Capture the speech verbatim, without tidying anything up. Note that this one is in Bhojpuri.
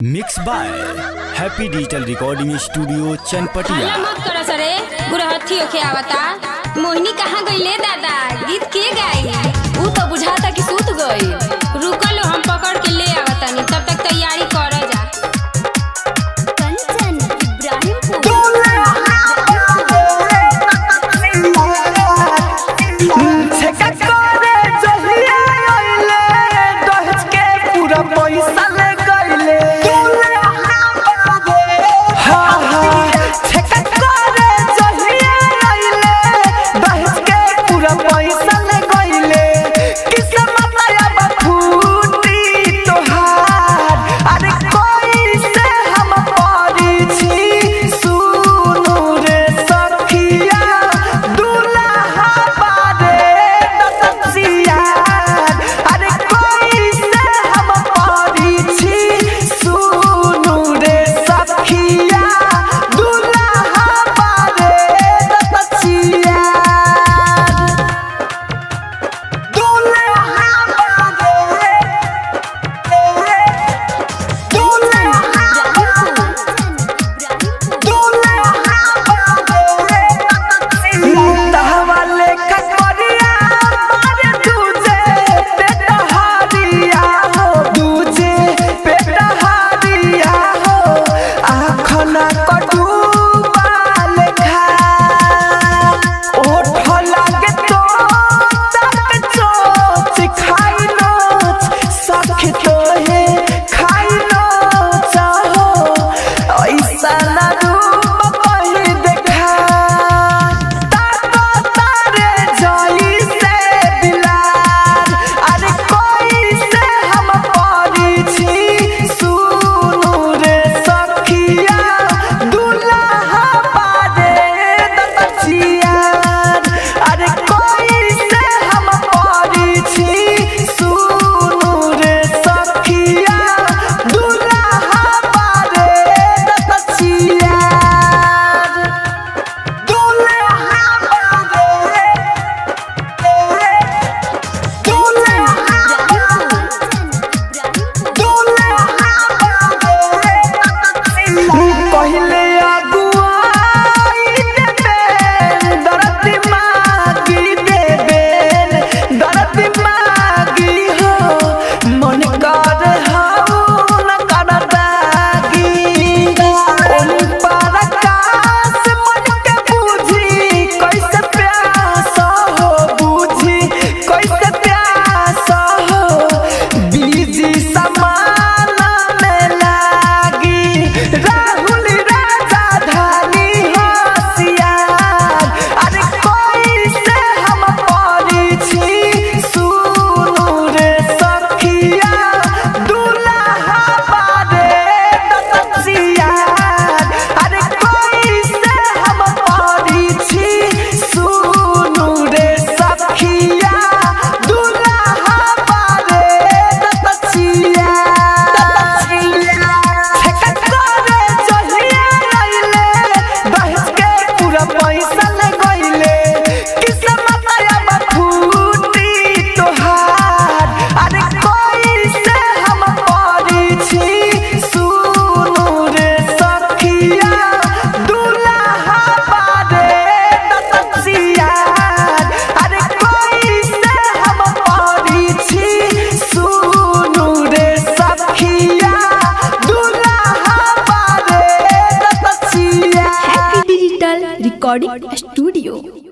Mix by happy digital recording studio Chanpatia. मत करो सरे गुरहथी ओखे आवता। मोहिनी कहाँ गई ले दादा? गीत के गाई? ऊ तो बुझाता कि सूत गई। रुको लो हम पकड़ के ले आवता नहीं, तब तक तैयारी कर जा। Kanchan Ibrahimpur recording studio.